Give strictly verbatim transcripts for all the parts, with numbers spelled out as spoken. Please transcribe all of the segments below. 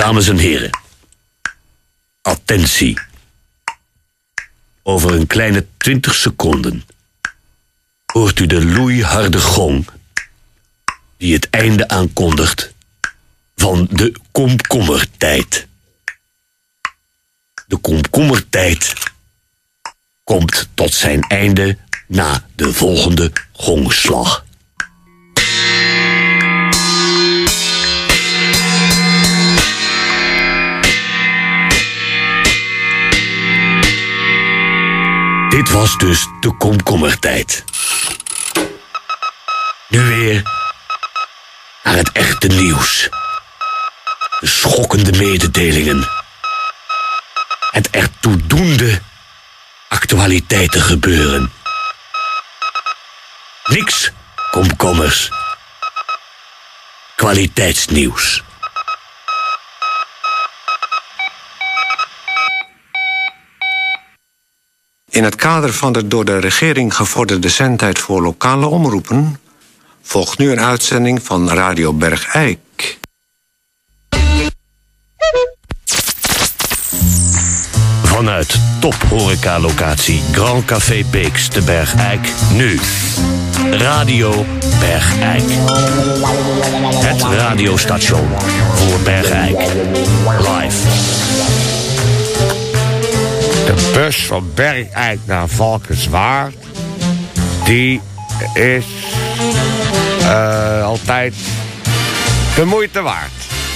Dames en heren, attentie. Over een kleine twintig seconden hoort u de loeiharde gong die het einde aankondigt van de komkommertijd. De komkommertijd komt tot zijn einde na de volgende gongslag. Dit was dus de komkommertijd. Nu weer naar het echte nieuws. De schokkende mededelingen. Het ertoe doende actualiteiten gebeuren. Niks komkommers. Kwaliteitsnieuws. In het kader van de door de regering gevorderde zendtijd voor lokale omroepen volgt nu een uitzending van Radio Bergijk. Vanuit top-horeca-locatie Grand Café Beeks te Bergijk nu Radio Bergijk. Het radiostation voor Bergijk. Live. De bus van Bergijk naar Valkenswaard, die is uh, altijd de moeite waard.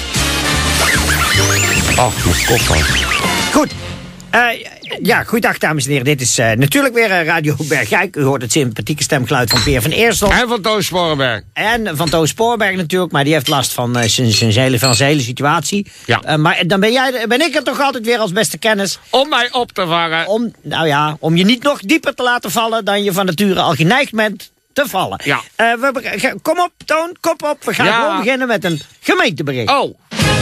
Ach, mijn kop van. Goed. Uh, ja, goeiedag dames en heren. Dit is uh, natuurlijk weer uh, Radio Bergijk. U hoort het sympathieke stemgeluid van Peer van Eersel. En van Toon Sporenberg. En van Toon Sporenberg natuurlijk, maar die heeft last van uh, zijn hele, van zijn hele situatie. Ja. Uh, maar dan ben, jij, ben ik er toch altijd weer als beste kennis. Om mij op te vangen. Om, nou ja, om je niet nog dieper te laten vallen dan je van nature al geneigd bent te vallen. Ja. Uh, we, kom op, Toon, kop op. We gaan ja. gewoon beginnen met een gemeentebericht. Oh.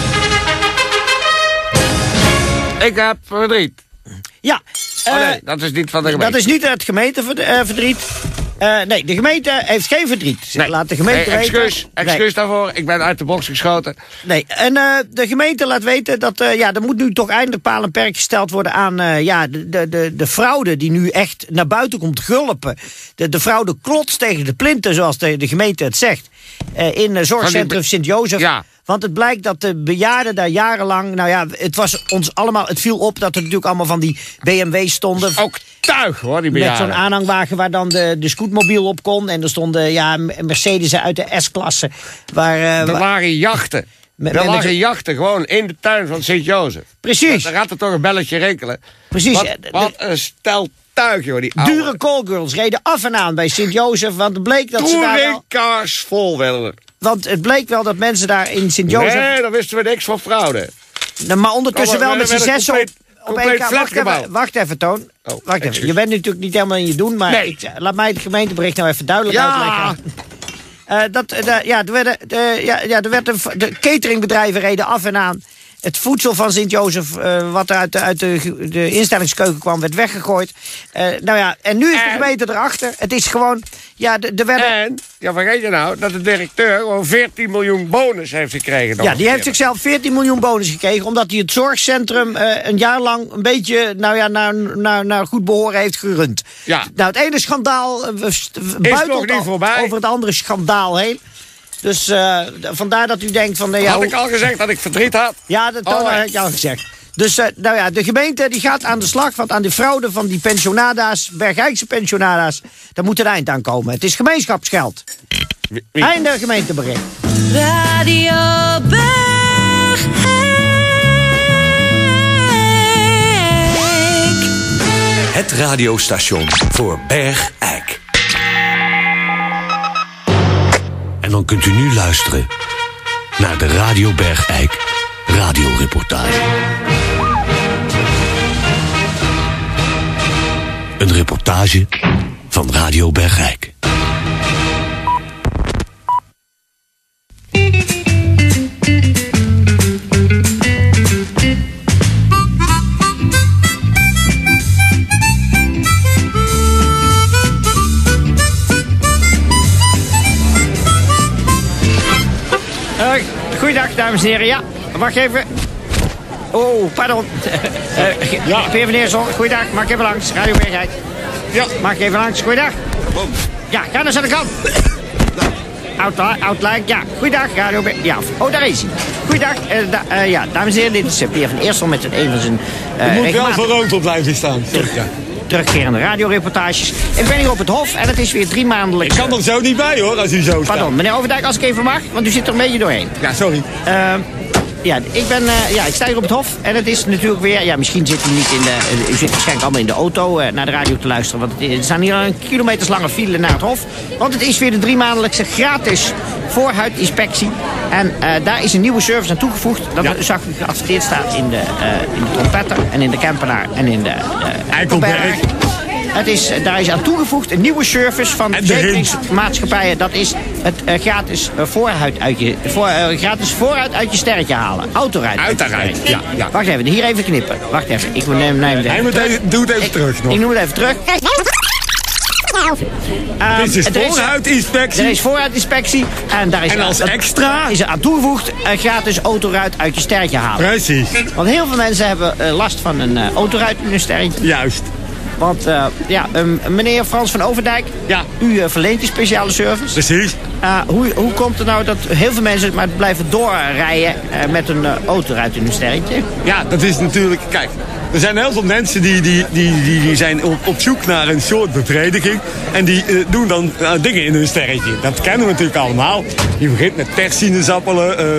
Ik heb verdriet. Ja. Uh, oh nee, uh, dat is niet van de gemeente. Dat is niet het gemeenteverdriet. Uh, nee, de gemeente heeft geen verdriet. Nee. Laat de gemeente nee, excuus, weten. Excuus nee. daarvoor, ik ben uit de box geschoten. Nee, en uh, de gemeente laat weten dat uh, ja, er moet nu toch eindelijk paal en perk gesteld worden aan uh, ja, de, de, de, de fraude die nu echt naar buiten komt gulpen. De, de fraude klotst tegen de plinten, zoals de, de gemeente het zegt. Uh, in uh, zorgcentrum Sint-Jozef. Ja. Want het blijkt dat de bejaarden daar jarenlang... Nou ja, het was ons allemaal... Het viel op dat er natuurlijk allemaal van die B M W's stonden. Ook tuig hoor, die bejaarden. Met zo'n aanhangwagen waar dan de, de scootmobiel op kon. En er stonden ja, Mercedes uit de S-klasse. Waar, uh, er waren jachten. Met, er met lagen een... jachten gewoon in de tuin van Sint-Jozef. Precies. Dan gaat er toch een belletje rinkelen. Precies. Wat, wat een stel tuig, joh. Die oude. Dure callgirls reden af en aan bij Sint-Jozef. Want het bleek dat ze daar wel... Touringcars vol wilden. Want het bleek wel dat mensen daar in Sint-Jozef... Nee, dan wisten we niks van fraude. Maar ondertussen wel met z'n zessen op... Op compleet één wacht, even, wacht even, Toon. Oh, wacht even. Je bent natuurlijk niet helemaal in je doen, maar nee. ik, laat mij het gemeentebericht nou even duidelijk ja. uitleggen. Uh, dat, uh, ja, er werden, uh, ja, ja, er werden de cateringbedrijven reden af en aan. Het voedsel van Sint-Jozef, uh, wat uit, de, uit de, de instellingskeuken kwam, werd weggegooid. Uh, nou ja, en nu is en? de gemeente erachter. Het is gewoon, ja, er werden... En, ja, vergeet je nou, dat de directeur gewoon veertien miljoen bonus heeft gekregen. Ja, die heeft zichzelf veertien miljoen bonus gekregen, omdat hij het zorgcentrum uh, een jaar lang een beetje, nou ja, naar, naar, naar goed behoren heeft gerund. Ja. Nou, het ene schandaal uh, buitelt over het andere schandaal heen. Dus uh, vandaar dat u denkt van... Uh, ja, had hoe... ik al gezegd dat ik verdriet had? Ja, dat oh, had ik al gezegd. Dus uh, nou ja, de gemeente die gaat aan de slag, want aan de fraude van die pensionada's, Bergijkse pensionada's, daar moet een eind aan komen. Het is gemeenschapsgeld. Wie? Wie? Einde gemeentebericht. Radio Bergijk. Het radiostation voor Bergijk. En dan kunt u nu luisteren naar de Radio Bergijk radioreportage. Een reportage van Radio Bergijk. Goeiedag, dames en heren. Ja, wacht even. Oh, pardon. Uh, Ja. Peer van Eersel, goeiedag. Mag ik even langs? Radio Bergijk. Ja. Mag ik even langs? Goeiedag. Ja, ga naar de kant. Outline, outline, ja. Goeiedag, Radio Berg. Ja, oh, daar is hij. Goeiedag. Uh, da, uh, ja, dames en heren, dit is uh, Peer van Eersel met een van zijn... Uh, Je moet wel regelmatig voor rood op blijven staan. Ja. terugkerende radioreportages. Ik ben hier op het Hof en het is weer drie maandelijks... Ik kan er zo niet bij hoor, als u zo staat. Pardon, meneer Overdijk, als ik even mag, want u zit er een beetje doorheen. Ja, sorry. Uh, ja, ik ben, uh, ja, ik sta hier op het Hof en het is natuurlijk weer... Ja, misschien zit u niet in de... U zit waarschijnlijk allemaal in de auto uh, naar de radio te luisteren. Want het, er staan hier een kilometerslange file naar het Hof. Want het is weer de drie maandelijkse gratis voorhuidinspectie. En uh, daar is een nieuwe service aan toegevoegd. Dat Ja. zag u geadverteerd staat in de, uh, in de Trompetter en in de Kempenaar en in de uh, Eikelberg. Het is, daar is aan toegevoegd een nieuwe service van En de verzekeringsmaatschappijen. Dat is het uh, gratis, uh, vooruit uit je, voor, uh, gratis vooruit uit je sterretje halen. Autoruit. uit je Autoruit, sterretje. ja, ja. Wacht even, hier even knippen. Wacht even, ik neem, neem het Hij even moet terug. even, doe het even Ik- terug nog. Ik noem het even terug. Uh, Dit is er is- voorhuidinspectie. Er is vooruitinspectie en daar is, En als dat- extra? is er aan toegevoegd uh, gratis autoruit uit je sterretje halen. Precies, Want heel veel mensen hebben uh, last van een uh, autoruit in hun sterretje. juist. Want uh, ja, um, meneer Frans van Overdijk, Ja. u uh, verleent die speciale service. Precies. Uh, hoe, hoe komt het nou dat heel veel mensen maar blijven doorrijden uh, met een uh, autoruit in hun sterretje? Ja, dat is natuurlijk... Kijk, er zijn heel veel mensen die, die, die, die, die zijn op, op zoek naar een soort bevrediging. En die uh, doen dan uh, dingen in hun sterretje. Dat kennen we natuurlijk allemaal. Je begint met perssinezappelen, uh,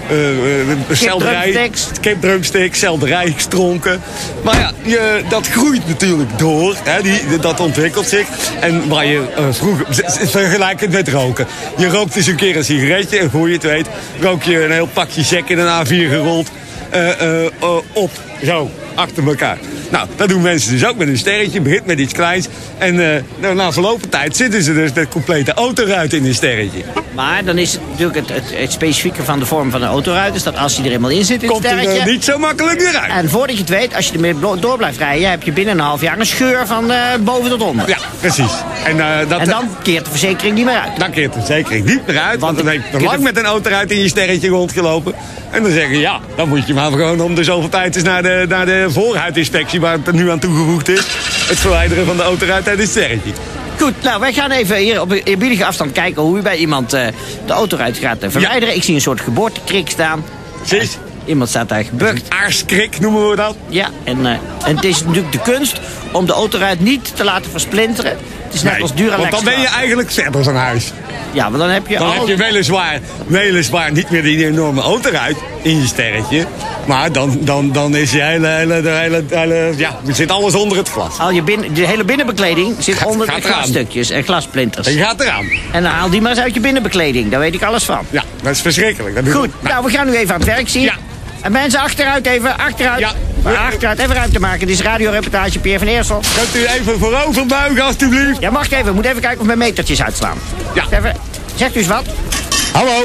uh, uh, selderij, Kipdrumsticks. kipdrumsticks, selderij, stronken. Maar ja, je, dat groeit natuurlijk door. Hè, die, dat ontwikkelt zich. En waar je uh, vroeger... Vergelijk het met roken. Je rookt eens een keer een sigaretje en voor je het weet... rook je een heel pakje check in een A vier gerold... Uh, uh, uh, op, zo, achter elkaar. Nou, dat doen mensen dus ook met een sterretje. Begint met iets kleins. En uh, nou, na verloop van tijd zitten ze dus met complete autoruit in een sterretje. Maar dan is het natuurlijk het, het, het specifieke van de vorm van een autoruit... is dat als hij er eenmaal in zit in het Komt er sterretje... uh, niet zo makkelijk weer uit. En voordat je het weet, als je ermee blo- door blijft rijden... heb je binnen een half jaar een scheur van uh, boven tot onder. Ja, precies. En, uh, dat, En dan keert de verzekering niet meer uit. dan keert de verzekering niet meer uit. Want, Want dan de- heb je lang met een autoruit in je sterretje rondgelopen. En dan zeggen ja, dan moet je maar gewoon om de zoveel tijd eens naar de, naar de voorhuidinspectie... waar het nu aan toegevoegd is. Het verwijderen van de autoruit uit het sterretje. Goed, nou, wij gaan even hier op eerbiedige afstand kijken... hoe u bij iemand uh, de autoruit gaat uh, verwijderen. Ik zie een soort geboortekrik staan. Precies. Iemand staat daar gebukt. Aarskrik noemen we dat. Ja, en, uh, en het is natuurlijk de kunst om de autoruit niet te laten versplinteren. Het is net Nee, als Duralex. want dan ben je eigenlijk verder van huis. Ja, want dan heb je Dan al... heb je weliswaar, weliswaar niet meer die enorme autoruit in je sterretje. Maar dan, dan, dan is je hele, hele, hele, hele ja, er zit alles onder het glas. al je binnen, de hele binnenbekleding zit Gaat- onder gaat de eraan. glasstukjes en glassplinters. En je gaat eraan. En dan haal die maar eens uit je binnenbekleding. Daar weet ik alles van. Ja, dat is verschrikkelijk. Dat doen Goed, we. nou, we gaan nu even aan het werk zien. Ja. En mensen, achteruit even, achteruit. Ja. Maar achteruit, even ruimte maken. Dit is radioreportage Peer van Eersel. Kunt u even voorover buigen, alstublieft? Ja, wacht even. Ik moet even kijken of mijn metertjes uitslaan. Ja. Even, zegt u eens wat? Hallo.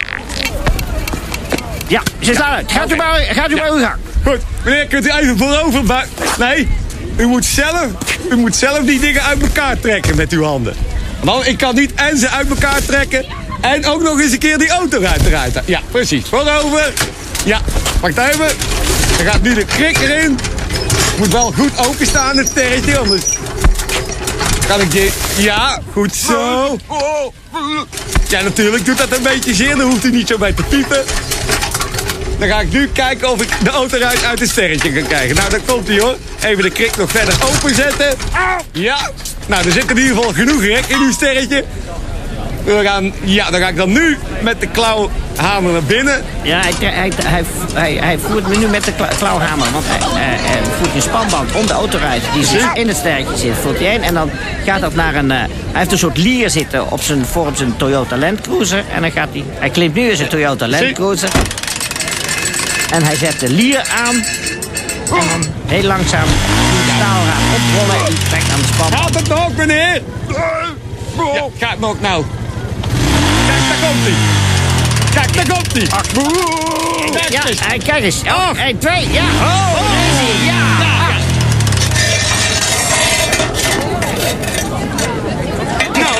Ja, ze staan uit. Gaat u maar, gaat u maar uw gang. Goed, meneer, kunt u even voorover buigen? Nee, u moet zelf, u moet zelf die dingen uit elkaar trekken met uw handen. Want ik kan niet en ze uit elkaar trekken en ook nog eens een keer die auto eruit eruit. Ja, precies. Voorover. Ja, wacht even. Dan gaat nu de krik erin. Moet wel goed openstaan, het sterretje, anders kan ik je... Ja, goed zo. Ja, natuurlijk doet dat een beetje zeer. Dan hoeft u niet zo bij te piepen. Dan ga ik nu kijken of ik de autoruit uit het sterretje kan krijgen. Nou, daar komt hij hoor. Even de krik nog verder openzetten. Ja. Nou, er zit in ieder geval genoeg rek in uw sterretje. We gaan, ja, dan ga ik dan nu met de klauwhamer naar binnen. Ja, hij, hij, hij, hij, hij voert me nu met de kla- klauwhamer. Want hij, hij, hij voert een spanband om de autoruit die zich in het sterretje zit. Voert hij heen en dan gaat dat naar een... Uh, hij heeft een soort lier zitten op zijn, voor op zijn Toyota Land Cruiser. En dan gaat hij... Hij klimt nu in zijn Toyota Land Zie. Cruiser. En hij zet de lier aan. En dan heel langzaam die staalraam oprollen en trekt aan de spanband. Gaat het nog, meneer? Ja, gaat nog, nou. Kijk, daar komt hij. Kijk, daar komt hij. Ja, en kijk eens. Oh, één, twee, ja. Oh, Daar is hij, ja. Nou,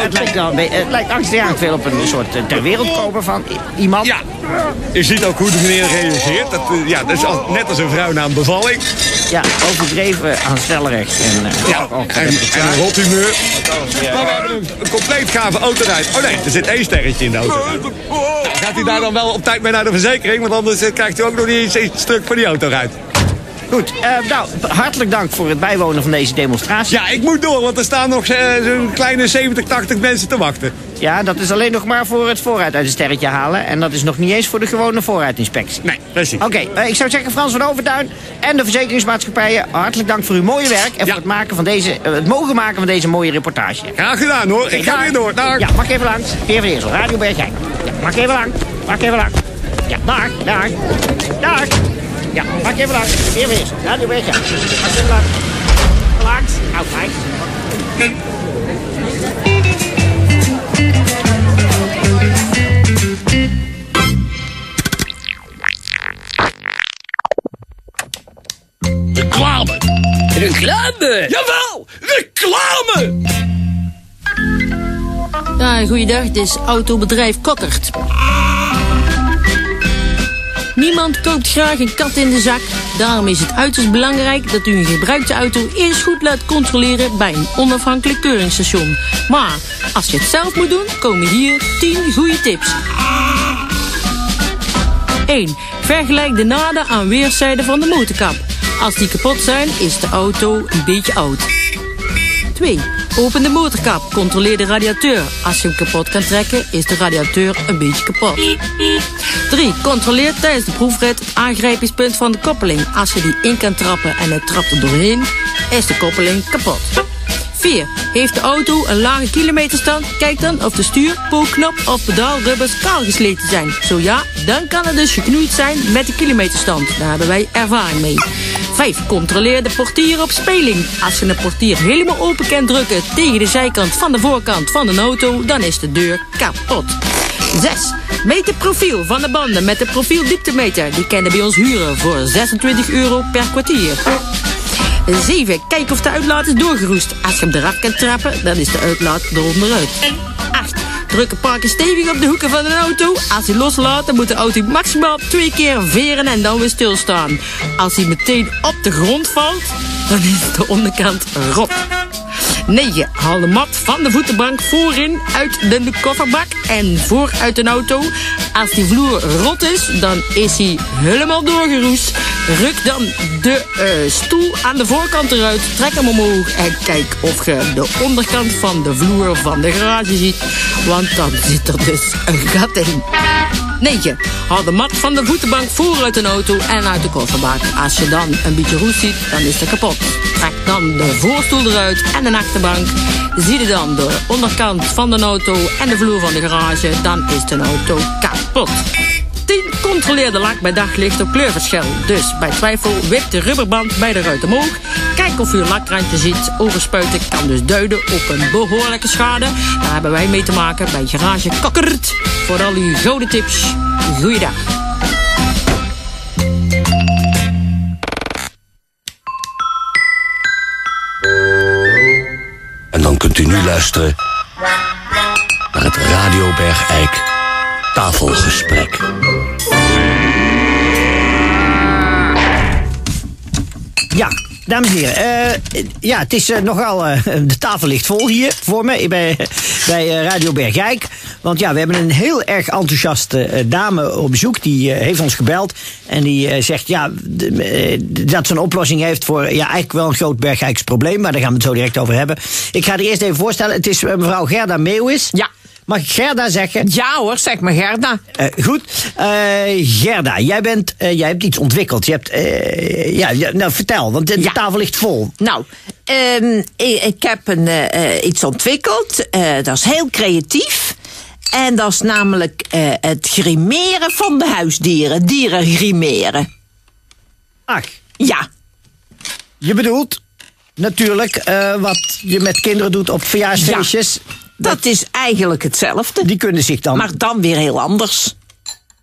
het lijkt wel een beetje, het lijkt angstaanjagend veel op een soort uh, ter wereld kopen van i- iemand. Ja, je ziet ook hoe de meneer reageert. Dat, uh, ja, dat is al, net als een vrouw na een bevalling. Ja, overdreven aanstellerig. En, uh, Ja, ook, ook, en, en een rot humeur. Maar we hebben een, een compleet gave autoruit. Oh nee, er zit één sterretje in de auto. Nou, gaat hij daar dan wel op tijd mee naar de verzekering? Want anders uh, krijgt u ook nog niet eens een stuk van die autoruit. Goed, uh, nou, hartelijk dank voor het bijwonen van deze demonstratie. Ja, ik moet door, want er staan nog uh, zo'n kleine zeventig, tachtig mensen te wachten. Ja, dat is alleen nog maar voor het vooruit uit een sterretje halen. En dat is nog niet eens voor de gewone vooruitinspectie. Nee, precies. Oké, okay, uh, ik zou zeggen Frans van Overtuin en de verzekeringsmaatschappijen, hartelijk dank voor uw mooie werk en ja. voor het, maken van deze, uh, het mogen maken van deze mooie reportage. Graag gedaan hoor, Okay, ik ga dag. weer door. Dag. Ja, mag ik even langs? Peer van Eersel, Radio Bergijk. Ja, mag ik even langs? Mag ik even langs? Ja, dag, dag, dag. Ja, mag ik even langs? Peer van Eersel, Radio Bergijk. Mag ik even langs? Langs? Nou, kijk. Reclame. Reclame! Jawel, reclame. Ja, goeiedag, dit is autobedrijf Kokkert. Niemand koopt graag een kat in de zak. Daarom is het uiterst belangrijk dat u een gebruikte auto eerst goed laat controleren bij een onafhankelijk keuringsstation. Maar als je het zelf moet doen, komen hier tien goede tips. één. Vergelijk de naden aan weerszijden van de motorkap. Als die kapot zijn, is de auto een beetje oud. twee. Open de motorkap. Controleer de radiateur. Als je hem kapot kan trekken, is de radiateur een beetje kapot. drie. Controleer tijdens de proefrit het aangrijpingspunt van de koppeling. Als je die in kan trappen en het trapt er doorheen, is de koppeling kapot. vier. Heeft de auto een lage kilometerstand? Kijk dan of de stuur, pookknop of pedaalrubbers kaal gesleten zijn. Zo ja, dan kan het dus geknoeid zijn met de kilometerstand. Daar hebben wij ervaring mee. vijf. Controleer de portier op speling. Als je een portier helemaal open kan drukken tegen de zijkant van de voorkant van een auto, dan is de deur kapot. zes. Meet het profiel van de banden met de profieldieptemeter. Die kunnen bij ons huren voor zesentwintig euro per kwartier. zeven. Kijk of de uitlaat is doorgeroest. Als je hem eraf kan trappen, dan is de uitlaat eronderuit. acht. Druk een paar keer stevig op de hoeken van een auto. Als hij loslaat, dan moet de auto maximaal twee keer veren en dan weer stilstaan. Als hij meteen op de grond valt, dan is de onderkant rot. negen. Haal de mat van de voetenbank voorin uit de kofferbak en voor uit een auto. Als die vloer rot is, dan is hij helemaal doorgeroest. Ruk dan de uh, stoel aan de voorkant eruit, trek hem omhoog en kijk of je de onderkant van de vloer van de garage ziet. Want dan zit er dus een gat in. negen. Haal de mat van de voetenbank voor uit een auto en uit de kofferbak. Als je dan een beetje roest ziet, dan is het kapot. Trek dan de voorstoel eruit en de achterbank. Zie je dan de onderkant van de auto en de vloer van de garage, dan is de auto kapot. tien. Controleer de lak bij daglicht op kleurverschil. Dus bij twijfel wip de rubberband bij de ruit omhoog. Kijk of u een lakrandje ziet. Overspuiten kan dus duiden op een behoorlijke schade. Daar hebben wij mee te maken bij Garage Kokkert. Voor al uw gouden tips, goeiedag. En dan kunt u nu luisteren naar het Radio Bergijk tafelgesprek. Ja, dames en heren. Uh, ja, het is uh, nogal... Uh, de tafel ligt vol hier voor me bij, bij uh, Radio Bergijk. Want ja, we hebben een heel erg enthousiaste uh, dame op bezoek. Die uh, heeft ons gebeld. En die uh, zegt ja, de, uh, dat ze een oplossing heeft voor ja, eigenlijk wel een groot Bergijks probleem. Maar daar gaan we het zo direct over hebben. Ik ga er eerst even voorstellen. Het is uh, mevrouw Gerda Meeuwis. Ja. Mag ik Gerda zeggen? Ja hoor, zeg maar Gerda. Uh, goed. Uh, Gerda, jij, bent, uh, jij hebt iets ontwikkeld. Je hebt, uh, ja, ja, nou vertel, want de, Ja. de tafel ligt vol. Nou, um, ik, ik heb een, uh, iets ontwikkeld. Uh, dat is heel creatief. En dat is namelijk uh, het grimeren van de huisdieren. Dieren grimeren. Ach, Ja. je bedoelt natuurlijk uh, wat je met kinderen doet op verjaarsfeestjes. Dat is eigenlijk hetzelfde. Die kunnen zich dan... Maar dan weer heel anders.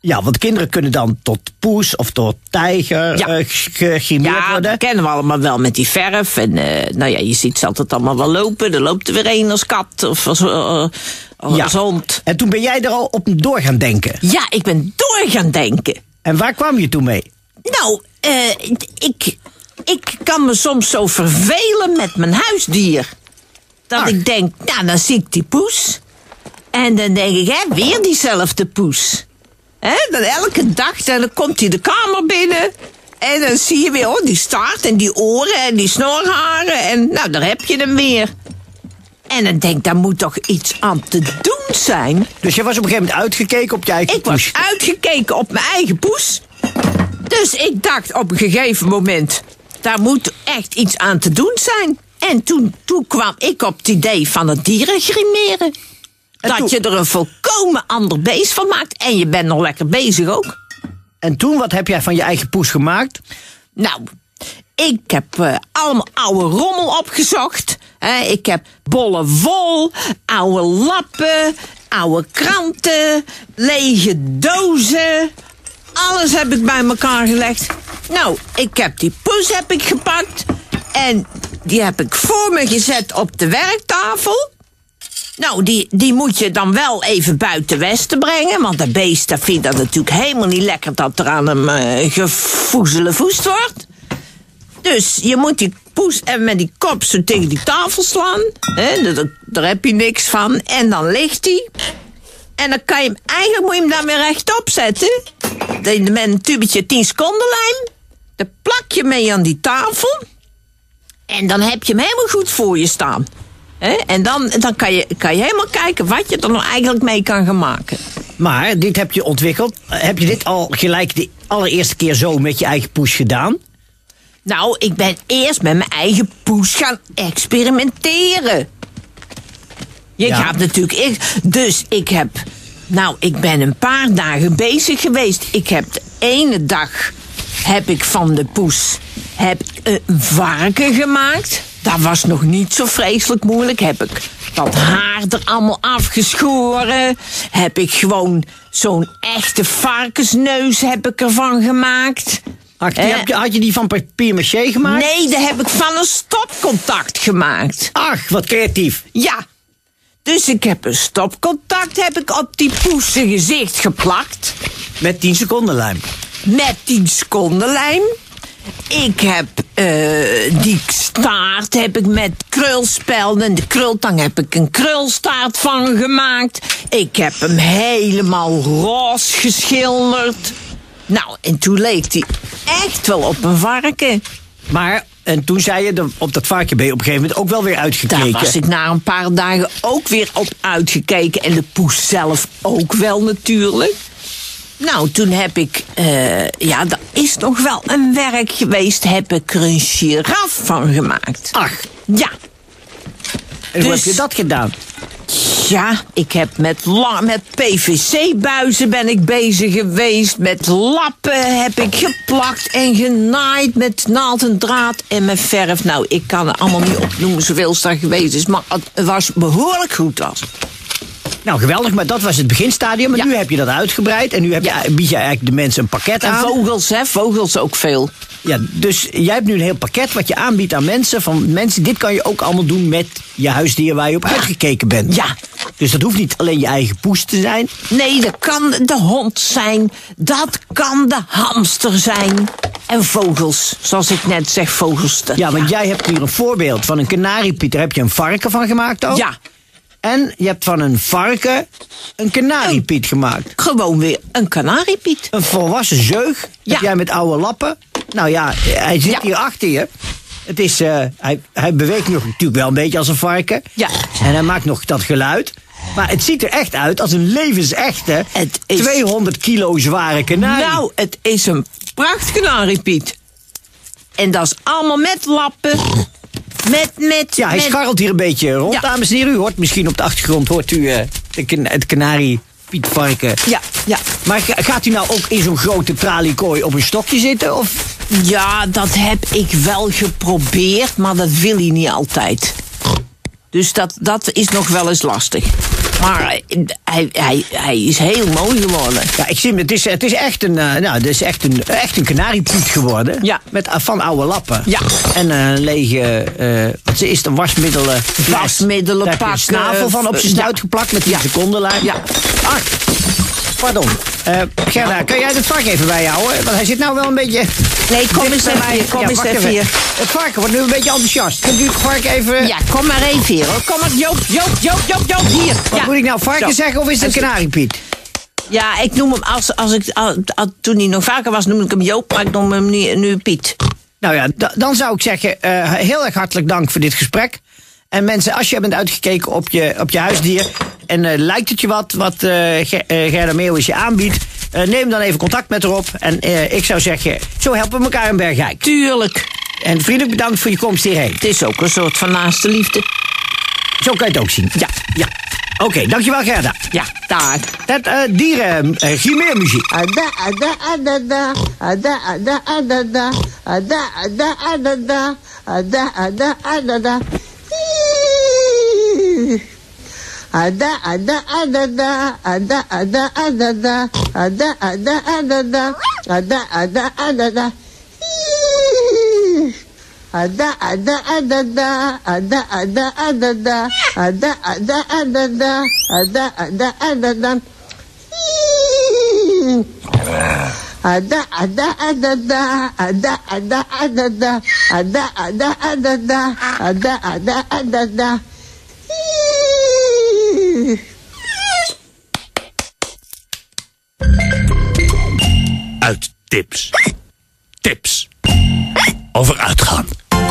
Ja, want kinderen kunnen dan tot poes of tot tijger Ja. uh, gegrimeerd Ja, worden. dat kennen we allemaal wel met die verf. En uh, nou ja, je ziet ze altijd allemaal wel lopen. Er loopt er weer een als kat of als, uh, als Ja. hond. En toen ben jij er al op door gaan denken. Ja, ik ben door gaan denken. En waar kwam je toen mee? Nou, uh, ik, ik kan me soms zo vervelen met mijn huisdier. Dat Ach. ik denk, nou, dan zie ik die poes. En dan denk ik, hè, weer diezelfde poes. Hè, dan elke dag, dan komt hij de kamer binnen. En dan zie je weer, oh, die staart en die oren en die snorharen. En nou, daar heb je hem weer. En dan denk ik, daar moet toch iets aan te doen zijn. Dus je was op een gegeven moment uitgekeken op je eigen Ik was poes. uitgekeken op mijn eigen poes. Dus ik dacht op een gegeven moment, daar moet echt iets aan te doen zijn. En toen, toen kwam ik op het idee van het dieren grimeren. En Dat toen- je er een volkomen ander beest van maakt. En je bent nog lekker bezig ook. En toen, wat heb jij van je eigen poes gemaakt? Nou, ik heb uh, allemaal oude rommel opgezocht. Hè, ik heb bolle wol, oude lappen, oude kranten, lege dozen. Alles heb ik bij elkaar gelegd. Nou, ik heb die poes heb ik gepakt. En die heb ik voor me gezet op de werktafel. Nou, die, die moet je dan wel even buiten Westen brengen. Want de beest dat vindt dat natuurlijk helemaal niet lekker dat er aan hem uh, gevoezelevoest wordt. Dus je moet die poes en met die kop zo tegen die tafel slaan. Hè, daar, daar heb je niks van. En dan ligt hij. En dan kan je hem, eigenlijk moet je hem dan weer rechtop zetten. Dan met een tubetje tien seconden lijm. Dan plak je mee aan die tafel. En dan heb je hem helemaal goed voor je staan. Hè? En dan, dan kan, je, kan je helemaal kijken wat je er nou eigenlijk mee kan gaan maken. Maar dit heb je ontwikkeld. Uh, heb je dit al gelijk de allereerste keer zo met je eigen poes gedaan? Nou, ik ben eerst met mijn eigen poes gaan experimenteren. Je Ja. gaat natuurlijk eerst. Dus ik heb. Nou, ik ben een paar dagen bezig geweest. Ik heb de ene dag. Heb ik van de poes. Heb een varken gemaakt. Dat was nog niet zo vreselijk moeilijk. Heb ik dat haar er allemaal afgeschoren. Heb ik gewoon zo'n echte varkensneus heb ik ervan gemaakt. Ach, die Eh. heb je, had je die van papier maché gemaakt? Nee, dat heb ik van een stopcontact gemaakt. Ach, wat creatief. Ja. Dus ik heb een stopcontact heb ik op die poes zijn gezicht geplakt. Met tien seconden lijm. Met tien seconden lijm. Ik heb uh, die staart heb ik met krulspelden. En de krultang heb ik een krulstaart van gemaakt. Ik heb hem helemaal roze geschilderd. Nou, en toen leek hij echt wel op een varken. Maar, en toen zei je, de- op dat varken ben je op een gegeven moment ook wel weer uitgekeken. Daar was ik na een paar dagen ook weer op uitgekeken. En de poes zelf ook wel natuurlijk. Nou, toen heb ik... Uh, ja, dat is nog wel een werk geweest. Heb ik er een giraf van gemaakt. Ach, Ja. en hoe Dus- heb je dat gedaan? Ja, ik heb met, la- met P V C-buizen ben ik bezig geweest. Met lappen heb ik geplakt en genaaid met naald en draad en met verf. Nou, ik kan het allemaal niet opnoemen zoveel het er geweest is. Maar het was behoorlijk goed was. Nou, geweldig, maar dat was het beginstadium. Maar Ja. nu heb je dat uitgebreid en nu heb je, bied je eigenlijk de mensen een pakket En aan. vogels, hè, vogels ook veel. Ja, dus jij hebt nu een heel pakket wat je aanbiedt aan mensen. Van mensen, dit kan je ook allemaal doen met je huisdier waar je op uitgekeken bent. Ja. Dus dat hoeft niet alleen je eigen poes te zijn. Nee, dat kan de hond zijn. Dat kan de hamster zijn. En vogels, zoals ik net zeg, vogels. dat- Ja, want jij hebt hier een voorbeeld van een kanariepiet. Daar heb je een varken van gemaakt ook. Ja, En je hebt van een varken een kanariepiet gemaakt. gewoon weer een kanariepiet. Een volwassen zeug. Ja. Heb jij met oude lappen. Nou ja, hij zit Ja. hier achter je. Het is, eh, hij, hij beweegt nog natuurlijk wel een beetje als een varken. Ja. En hij maakt nog dat geluid. Maar het ziet er echt uit als een levensechte Het is- tweehonderd kilo zware kanarie. Nou, het is een prachtkanariepiet. En dat is allemaal met lappen. Met, met, ja, hij met... scharrelt hier een beetje rond, Ja. dames en heren. U hoort misschien op de achtergrond hoort u eh, de kan- het kanariepietvarken. Ja, ja. Maar ga- gaat u nou ook in zo'n grote traliekooi op een stokje zitten? Of? Ja, dat heb ik wel geprobeerd, maar dat wil hij niet altijd. Dus dat, dat is nog wel eens lastig. Maar hij, hij, hij is heel mooi geworden. Ja, ik zie hem. Het is, het is echt een, uh, nou, het is echt een, echt een kanariepiet geworden. Ja. Met, uh, van oude lappen. Ja. En een uh, lege, uh, wat is het, een wasmiddelen. Wasmiddelen Daar heb je een snavel van op zijn snuit ja. geplakt met die ja. secondenlijn. Ja. Ah, pardon. Uh, Gerda, kan jij het vark even bijhouden? Want hij zit nou wel een beetje... Nee, kom eens even, kom ja, eens even hier. Het varken wordt nu een beetje enthousiast. Kunt u het varken even... Ja, kom maar even hier hoor. Kom maar, Joop, Joop, Joop, Joop, Joop, hier. Wat ja. moet ik nou, varken Zo. zeggen of is het een kanariepiet? Ja, ik noem hem, als, als ik, al, al, toen hij nog vaker was, noemde ik hem Joop, maar ik noem hem nu, nu Piet. Nou ja, d- dan zou ik zeggen, uh, heel erg hartelijk dank voor dit gesprek. En mensen, als je bent uitgekeken op je, op je huisdier en uh, lijkt het je wat, wat uh, Ger- uh, Gerda Meeuwis je aanbiedt, uh, neem dan even contact met haar op. En uh, ik zou zeggen, zo helpen we elkaar in Bergijk. Tuurlijk. En vriendelijk bedankt voor je komst hierheen. Het is ook een soort van naaste liefde. Zo kan je het ook zien. Ja, ja. Oké, okay, dankjewel Gerda. Ja, daar. Dat uh, dieren, uh, grimeermuziek. Ada, ada, adada, ada, ada, adada, ada, ada, adada, ada, ada, adada. Ada, ada, adada, ada, ada, adada, ada, ada, adada, ada, ada, adada. Ada, ada, adada, ada, ada, adada, ada, ada, adada, ada, ada, adada. Ada, ada, adada, ada, ada, adada, ada, ada, adada, ada, ada, adada. Uittips. Tips. Over uitgaan.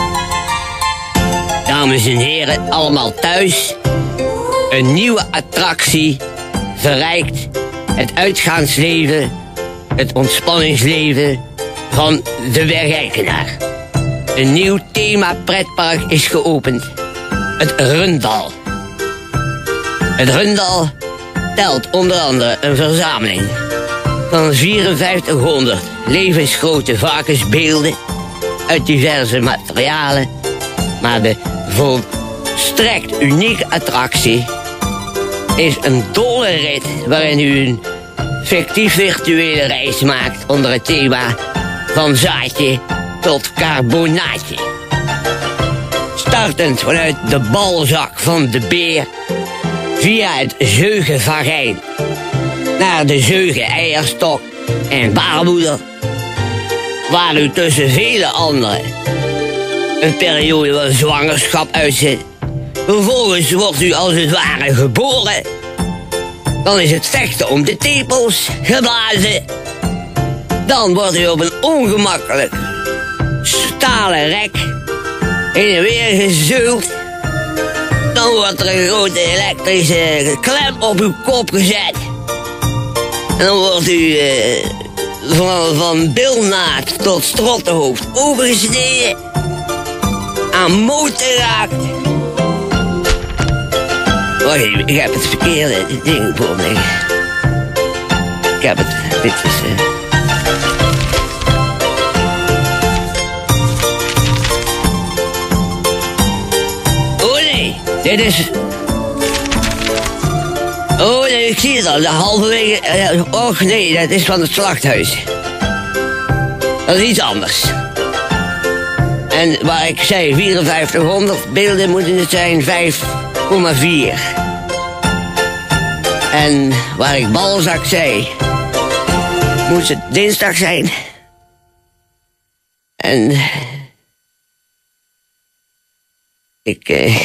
Dames en heren, allemaal thuis. Een nieuwe attractie verrijkt het uitgaansleven, het ontspanningsleven van de Bergijkenaar. Een nieuw thema pretpark is geopend. Het Rundal. Het Rundal telt onder andere een verzameling van vierenvijftighonderd levensgrote varkensbeelden uit diverse materialen. Maar de volstrekt unieke attractie is een dolle rit waarin u een fictief virtuele reis maakt onder het thema van zaadje tot carbonaatje. Startend vanuit de balzak van de beer via het zeugenvagijn naar de zeugeneierstok en baarmoeder, waar u tussen vele anderen een periode van zwangerschap uitzet. Vervolgens wordt u als het ware geboren. Dan is het vechten om de tepels geblazen. Dan wordt u op een ongemakkelijk stalen rek heen en weer gezeugd. Dan wordt er een grote elektrische klem op uw kop gezet. En dan wordt u uh, van, van bilnaad tot strottenhoofd overgesneden. Aan moot geraakt. Wacht even, ik heb het verkeerde ding voor me. Ik heb het, dit is... Uh... Oh nee, dit is... Oh nee, ik zie het al, de halverwege... Uh, och nee, dat is van het slachthuis. Dat is iets anders. En waar ik zei vierenvijftighonderd beelden moeten het zijn vijf komma vier. En waar ik balzak zei, moest het dinsdag zijn. En... Ik... Uh...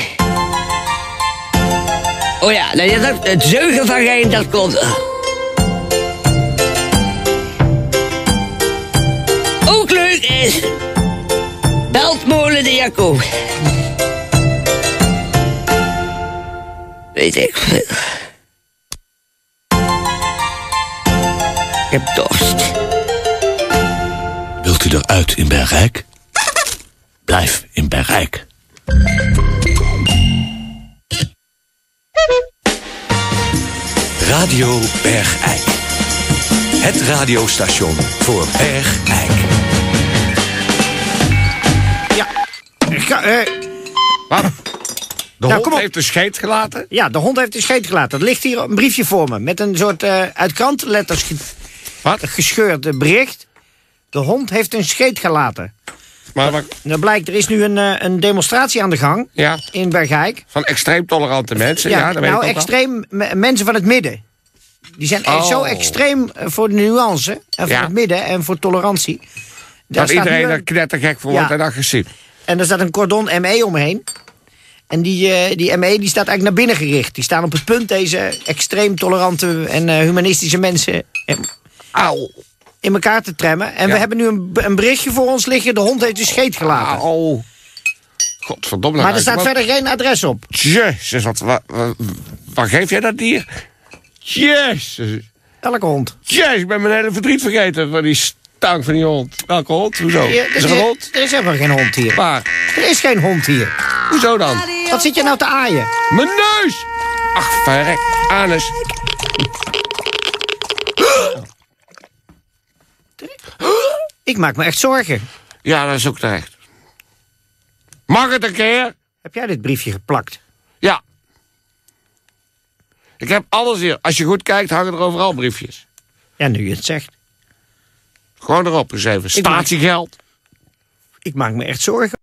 Oh ja, nou ja, dat, het zeugenvagijn, dat klopt. Ook leuk is... Beltmolen de Jacob. Weet ik veel. Ik heb dorst. Wilt u eruit in Bergijk? Blijf in Bergijk. Radio Bergijk. Het radiostation voor Bergijk. Ja. Ga, uh, wat? De Nou, hond kom op. heeft een scheet gelaten. Ja, de hond heeft een scheet gelaten. Er ligt hier een briefje voor me. Met een soort uh, uit krantenletters ge Wat? gescheurd uh, bericht. De hond heeft een scheet gelaten. Maar, maar Nou blijkt, er is nu een, uh, een demonstratie aan de gang. ja, In Bergijk. van extreem tolerante mensen. Ja, Ja, dat weet nou, ik ook wel. extreem me- mensen van het midden. Die zijn Oh. zo extreem uh, voor de nuance. En voor Ja. het midden en voor tolerantie. Daar Dat staat iedereen nu er een- knettergek voor Ja. wordt en agressief. En er staat een cordon M E omheen. En die, uh, die M E die staat eigenlijk naar binnen gericht. Die staan op het punt deze extreem tolerante en uh, humanistische mensen in, Auw. in elkaar te tremmen. En Ja. we hebben nu een, een berichtje voor ons liggen. De hond heeft een scheet gelaten. Auw. Godverdomme. maar er dan staat ruik ik verder geen adres op. hem ook. Jezus, wat, wat, wat, wat geef jij dat dier? Jezus. Elke hond. Jezus, ik ben mijn hele verdriet vergeten van die stank van die hond. Welke hond? Hoezo? Hier, er Is er een hond? Er is helemaal geen hond hier. Waar? Er is geen hond hier. Hoezo dan? Wat zit je nou te aaien? Mijn neus! Ach, verrek. Anus. Ik maak me echt zorgen. Ja, dat is ook terecht. Mag het een keer? Heb jij dit briefje geplakt? Ja. Ik heb alles hier. Als je goed kijkt, hangen er overal briefjes. Ja, nu je het zegt. Gewoon erop eens even. Ik maak- Statiegeld. Ik maak me echt zorgen.